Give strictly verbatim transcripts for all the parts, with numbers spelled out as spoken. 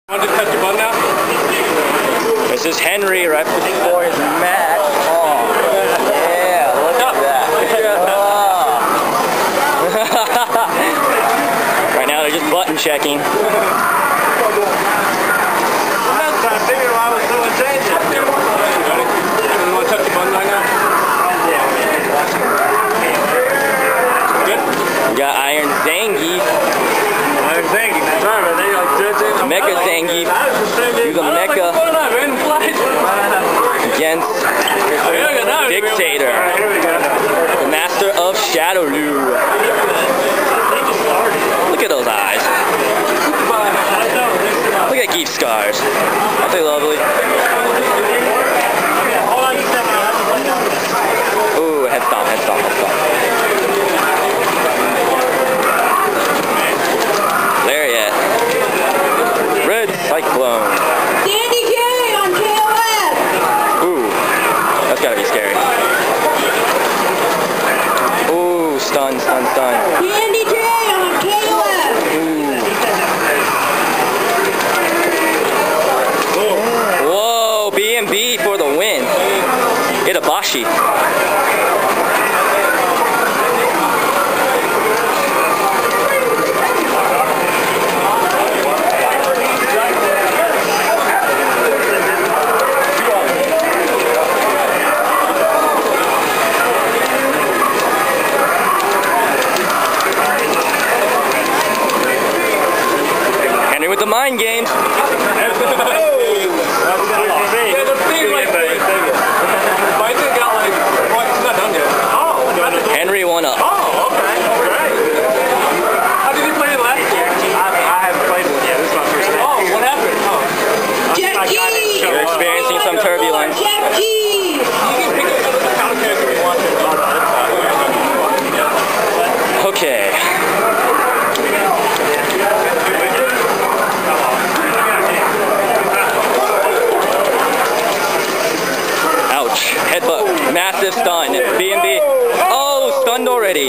Want to touch the button now? This is Henry right before his match. Oh, yeah, look at that. Oh. Right now they're just button checking. I'm not trying to figure why I was doing changes. You want to touch the button right now? Good? We got Iron Zangief. Iron Zangief. Sorry, they like judging. Mecha Zangief. He's a mecha against Dictator, the master of Shadowloo. Look at those eyes. Look at Geef scars. Aren't they lovely? Ooh, head stomp, head stomp, head stomp. Lariat. Red Cyclone. Dandy K on K O F. Ooh, that's gotta be scary. Ooh, stun, stun, stun. Dandy J on K O F. Ooh. Whoa, B and B for the win. Itabashi. With the mind games. Henry won up. Oh, okay. Great. How did you play it last year? I, I haven't played it yet. This is my first time. Oh, what happened? Oh. Jackie. You're experiencing some turbulence. Jackie. Okay. Headbutt, massive stun, B and B. Oh, stunned already.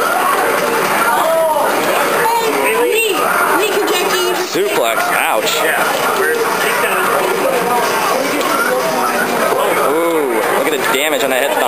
Suplex, ouch. Ooh, look at the damage on that head.